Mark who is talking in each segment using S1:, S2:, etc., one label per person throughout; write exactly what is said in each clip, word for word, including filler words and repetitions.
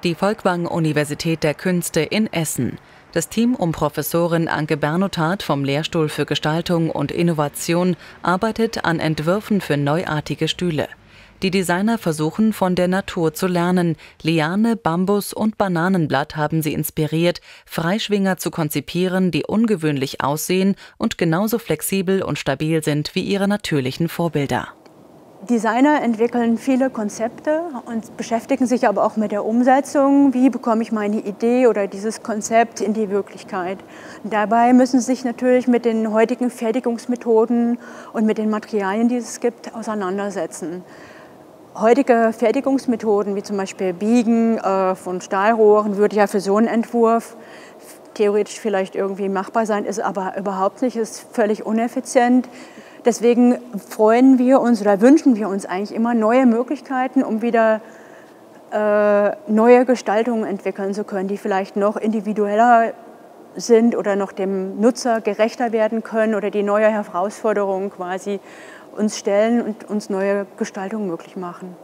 S1: Die Folkwang-Universität der Künste in Essen. Das Team um Professorin Anke Bernotat vom Lehrstuhl für Gestaltung und Innovation arbeitet an Entwürfen für neuartige Stühle. Die Designer versuchen, von der Natur zu lernen. Liane, Bambus und Bananenblatt haben sie inspiriert, Freischwinger zu konzipieren, die ungewöhnlich aussehen und genauso flexibel und stabil sind wie ihre natürlichen Vorbilder.
S2: Designer entwickeln viele Konzepte und beschäftigen sich aber auch mit der Umsetzung. Wie bekomme ich meine Idee oder dieses Konzept in die Wirklichkeit? Dabei müssen sie sich natürlich mit den heutigen Fertigungsmethoden und mit den Materialien, die es gibt, auseinandersetzen. Heutige Fertigungsmethoden, wie zum Beispiel Biegen äh, von Stahlrohren, würde ja für so einen Entwurf theoretisch vielleicht irgendwie machbar sein, ist aber überhaupt nicht, ist völlig uneffizient. Deswegen freuen wir uns oder wünschen wir uns eigentlich immer neue Möglichkeiten, um wieder äh, neue Gestaltungen entwickeln zu können, die vielleicht noch individueller sind oder noch dem Nutzer gerechter werden können oder die neue Herausforderungen quasi uns stellen und uns neue Gestaltungen möglich machen.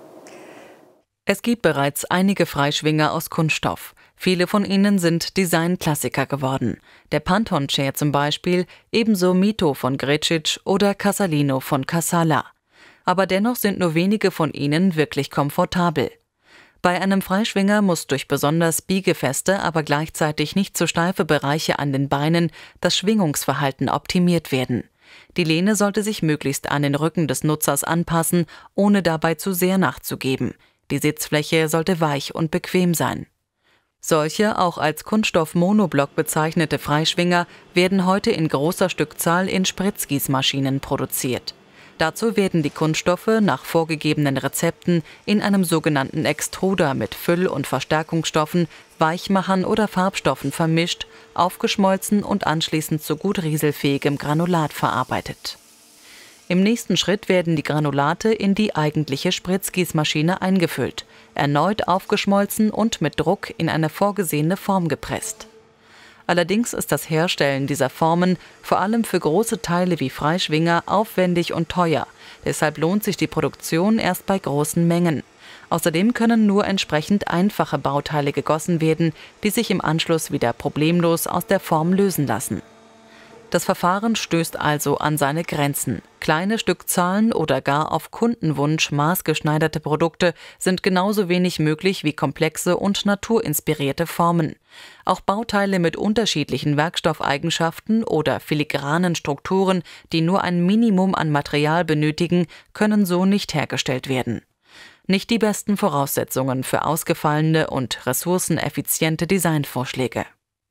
S1: Es gibt bereits einige Freischwinger aus Kunststoff. Viele von ihnen sind Designklassiker geworden. Der Panton Chair zum Beispiel, ebenso Mito von Grecic oder Casalino von Casala. Aber dennoch sind nur wenige von ihnen wirklich komfortabel. Bei einem Freischwinger muss durch besonders biegefeste, aber gleichzeitig nicht zu steife Bereiche an den Beinen das Schwingungsverhalten optimiert werden. Die Lehne sollte sich möglichst an den Rücken des Nutzers anpassen, ohne dabei zu sehr nachzugeben. Die Sitzfläche sollte weich und bequem sein. Solche, auch als Kunststoff-Monoblock bezeichnete Freischwinger, werden heute in großer Stückzahl in Spritzgießmaschinen produziert. Dazu werden die Kunststoffe nach vorgegebenen Rezepten in einem sogenannten Extruder mit Füll- und Verstärkungsstoffen, Weichmachern oder Farbstoffen vermischt, aufgeschmolzen und anschließend zu gut rieselfähigem Granulat verarbeitet. Im nächsten Schritt werden die Granulate in die eigentliche Spritzgießmaschine eingefüllt, erneut aufgeschmolzen und mit Druck in eine vorgesehene Form gepresst. Allerdings ist das Herstellen dieser Formen vor allem für große Teile wie Freischwinger aufwendig und teuer. Deshalb lohnt sich die Produktion erst bei großen Mengen. Außerdem können nur entsprechend einfache Bauteile gegossen werden, die sich im Anschluss wieder problemlos aus der Form lösen lassen. Das Verfahren stößt also an seine Grenzen. Kleine Stückzahlen oder gar auf Kundenwunsch maßgeschneiderte Produkte sind genauso wenig möglich wie komplexe und naturinspirierte Formen. Auch Bauteile mit unterschiedlichen Werkstoffeigenschaften oder filigranen Strukturen, die nur ein Minimum an Material benötigen, können so nicht hergestellt werden. Nicht die besten Voraussetzungen für ausgefallene und ressourceneffiziente Designvorschläge.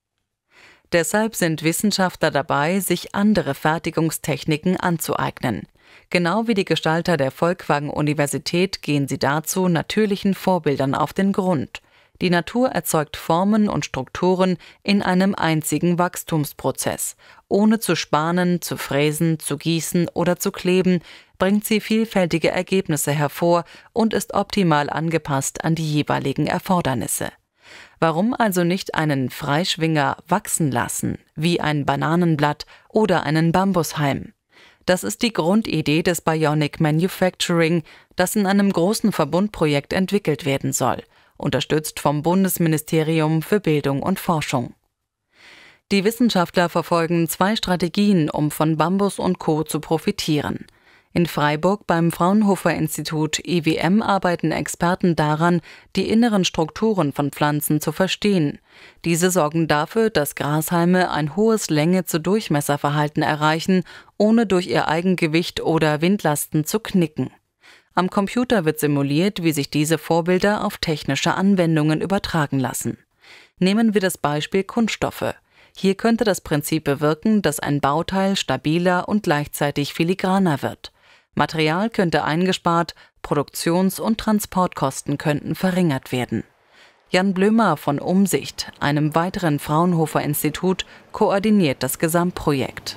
S1: Deshalb sind Wissenschaftler dabei, sich andere Fertigungstechniken anzueignen. Genau wie die Gestalter der Folkwang-Universität gehen sie dazu natürlichen Vorbildern auf den Grund. Die Natur erzeugt Formen und Strukturen in einem einzigen Wachstumsprozess. Ohne zu spanen, zu fräsen, zu gießen oder zu kleben, bringt sie vielfältige Ergebnisse hervor und ist optimal angepasst an die jeweiligen Erfordernisse. Warum also nicht einen Freischwinger wachsen lassen, wie ein Bananenblatt oder einen Bambushalm? Das ist die Grundidee des Bionic Manufacturing, das in einem großen Verbundprojekt entwickelt werden soll, unterstützt vom Bundesministerium für Bildung und Forschung. Die Wissenschaftler verfolgen zwei Strategien, um von Bambus und Co. zu profitieren. In Freiburg beim Fraunhofer-Institut I W M arbeiten Experten daran, die inneren Strukturen von Pflanzen zu verstehen. Diese sorgen dafür, dass Grashalme ein hohes Länge-zu-Durchmesser-Verhalten erreichen, ohne durch ihr Eigengewicht oder Windlasten zu knicken. Am Computer wird simuliert, wie sich diese Vorbilder auf technische Anwendungen übertragen lassen. Nehmen wir das Beispiel Kunststoffe. Hier könnte das Prinzip bewirken, dass ein Bauteil stabiler und gleichzeitig filigraner wird. Material könnte eingespart, Produktions- und Transportkosten könnten verringert werden. Jan Blömer von Umsicht, einem weiteren Fraunhofer-Institut, koordiniert das Gesamtprojekt.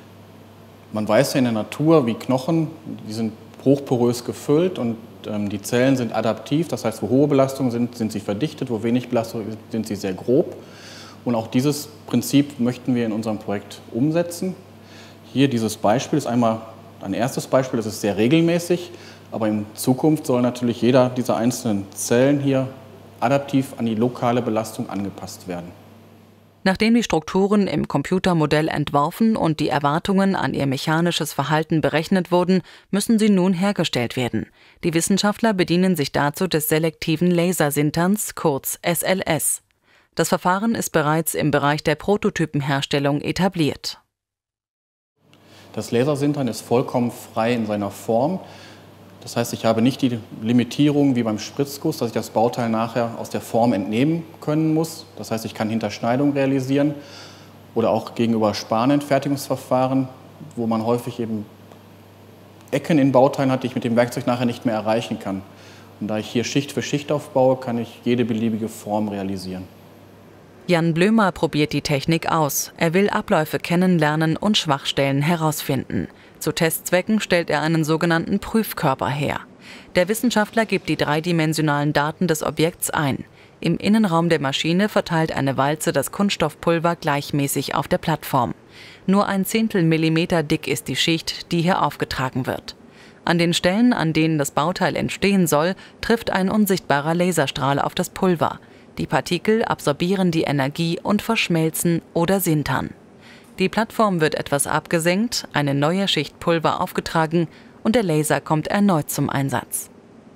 S3: Man weiß ja in der Natur, wie Knochen, die sind hochporös gefüllt und ähm, die Zellen sind adaptiv. Das heißt, wo hohe Belastungen sind, sind sie verdichtet, wo wenig Belastung sind, sind sie sehr grob. Und auch dieses Prinzip möchten wir in unserem Projekt umsetzen. Hier dieses Beispiel ist einmal ein erstes Beispiel, das ist sehr regelmäßig, aber in Zukunft soll natürlich jeder dieser einzelnen Zellen hier adaptiv an die lokale Belastung angepasst werden.
S1: Nachdem die Strukturen im Computermodell entworfen und die Erwartungen an ihr mechanisches Verhalten berechnet wurden, müssen sie nun hergestellt werden. Die Wissenschaftler bedienen sich dazu des selektiven Lasersinterns, kurz S L S. Das Verfahren ist bereits im Bereich der Prototypenherstellung etabliert.
S3: Das Lasersintern ist vollkommen frei in seiner Form. Das heißt, ich habe nicht die Limitierung wie beim Spritzguss, dass ich das Bauteil nachher aus der Form entnehmen können muss. Das heißt, ich kann Hinterschneidung realisieren oder auch gegenüber Spanenfertigungsverfahren, wo man häufig eben Ecken in Bauteilen hat, die ich mit dem Werkzeug nachher nicht mehr erreichen kann. Und da ich hier Schicht für Schicht aufbaue, kann ich jede beliebige Form realisieren.
S1: Jan Blömer probiert die Technik aus. Er will Abläufe kennenlernen und Schwachstellen herausfinden. Zu Testzwecken stellt er einen sogenannten Prüfkörper her. Der Wissenschaftler gibt die dreidimensionalen Daten des Objekts ein. Im Innenraum der Maschine verteilt eine Walze das Kunststoffpulver gleichmäßig auf der Plattform. Nur ein Zehntel Millimeter dick ist die Schicht, die hier aufgetragen wird. An den Stellen, an denen das Bauteil entstehen soll, trifft ein unsichtbarer Laserstrahl auf das Pulver. Die Partikel absorbieren die Energie und verschmelzen oder sintern. Die Plattform wird etwas abgesenkt, eine neue Schicht Pulver aufgetragen und der Laser kommt erneut zum Einsatz.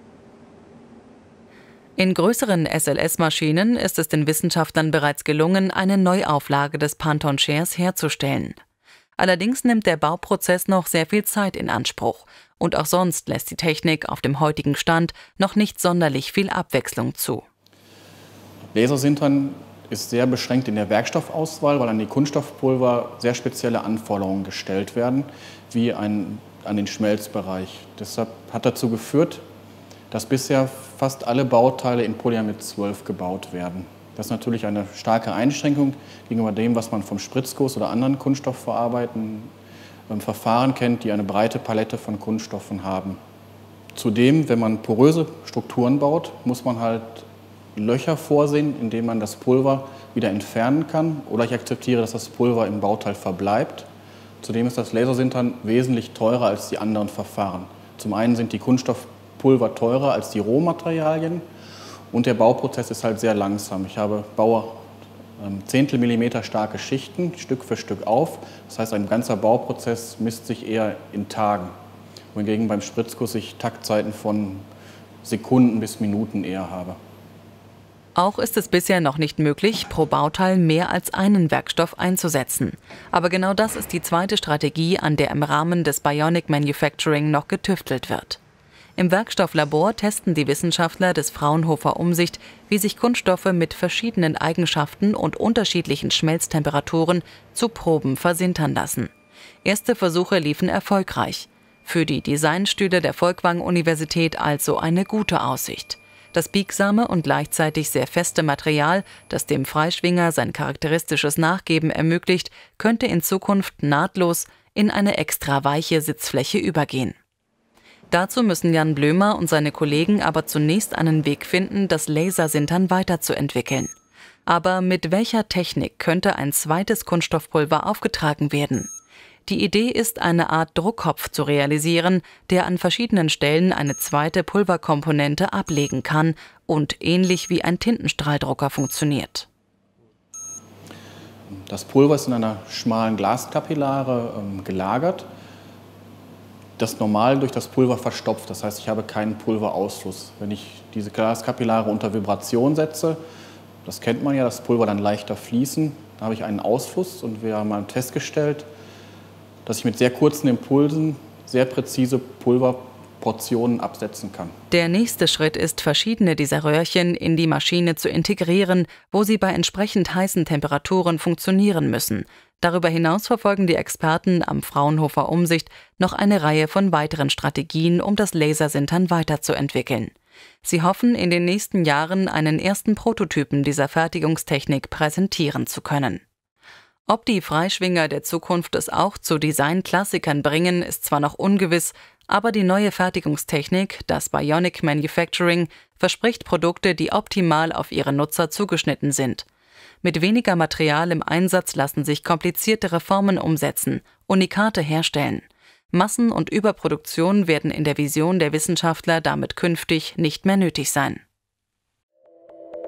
S1: In größeren S L S-Maschinen ist es den Wissenschaftlern bereits gelungen, eine Neuauflage des Pantone-Chairs herzustellen. Allerdings nimmt der Bauprozess noch sehr viel Zeit in Anspruch und auch sonst lässt die Technik auf dem heutigen Stand noch nicht sonderlich viel Abwechslung zu.
S3: Lasersintern ist sehr beschränkt in der Werkstoffauswahl, weil an die Kunststoffpulver sehr spezielle Anforderungen gestellt werden, wie ein, an den Schmelzbereich. Deshalb hat dazu geführt, dass bisher fast alle Bauteile in Polyamid zwölf gebaut werden. Das ist natürlich eine starke Einschränkung gegenüber dem, was man vom Spritzguss oder anderen kunststoffverarbeitenden Verfahren kennt, die eine breite Palette von Kunststoffen haben. Zudem, wenn man poröse Strukturen baut, muss man halt Löcher vorsehen, indem man das Pulver wieder entfernen kann. Oder ich akzeptiere, dass das Pulver im Bauteil verbleibt. Zudem ist das Lasersintern wesentlich teurer als die anderen Verfahren. Zum einen sind die Kunststoffpulver teurer als die Rohmaterialien und der Bauprozess ist halt sehr langsam. Ich habe, baue ähm, Zehntel Millimeter starke Schichten, Stück für Stück auf. Das heißt, ein ganzer Bauprozess misst sich eher in Tagen. Wohingegen beim Spritzguss ich Taktzeiten von Sekunden bis Minuten eher habe.
S1: Auch ist es bisher noch nicht möglich, pro Bauteil mehr als einen Werkstoff einzusetzen. Aber genau das ist die zweite Strategie, an der im Rahmen des Bionic Manufacturing noch getüftelt wird. Im Werkstofflabor testen die Wissenschaftler des Fraunhofer Umsicht, wie sich Kunststoffe mit verschiedenen Eigenschaften und unterschiedlichen Schmelztemperaturen zu Proben versintern lassen. Erste Versuche liefen erfolgreich. Für die Designstühle der Folkwang-Universität also eine gute Aussicht. Das biegsame und gleichzeitig sehr feste Material, das dem Freischwinger sein charakteristisches Nachgeben ermöglicht, könnte in Zukunft nahtlos in eine extra weiche Sitzfläche übergehen. Dazu müssen Jan Blömer und seine Kollegen aber zunächst einen Weg finden, das Lasersintern weiterzuentwickeln. Aber mit welcher Technik könnte ein zweites Kunststoffpulver aufgetragen werden? Die Idee ist, eine Art Druckkopf zu realisieren, der an verschiedenen Stellen eine zweite Pulverkomponente ablegen kann und ähnlich wie ein Tintenstrahldrucker funktioniert.
S3: Das Pulver ist in einer schmalen Glaskapillare ähm, gelagert, das normal durch das Pulver verstopft. Das heißt, ich habe keinen Pulverausfluss. Wenn ich diese Glaskapillare unter Vibration setze, das kennt man ja, das Pulver dann leichter fließen, da habe ich einen Ausfluss und wir haben festgestellt, dass ich mit sehr kurzen Impulsen sehr präzise Pulverportionen absetzen kann.
S1: Der nächste Schritt ist, verschiedene dieser Röhrchen in die Maschine zu integrieren, wo sie bei entsprechend heißen Temperaturen funktionieren müssen. Darüber hinaus verfolgen die Experten am Fraunhofer Umsicht noch eine Reihe von weiteren Strategien, um das Lasersintern weiterzuentwickeln. Sie hoffen, in den nächsten Jahren einen ersten Prototypen dieser Fertigungstechnik präsentieren zu können. Ob die Freischwinger der Zukunft es auch zu Design-Klassikern bringen, ist zwar noch ungewiss, aber die neue Fertigungstechnik, das Bionic Manufacturing, verspricht Produkte, die optimal auf ihre Nutzer zugeschnitten sind. Mit weniger Material im Einsatz lassen sich kompliziertere Formen umsetzen, Unikate herstellen. Massen- und Überproduktion werden in der Vision der Wissenschaftler damit künftig nicht mehr nötig sein.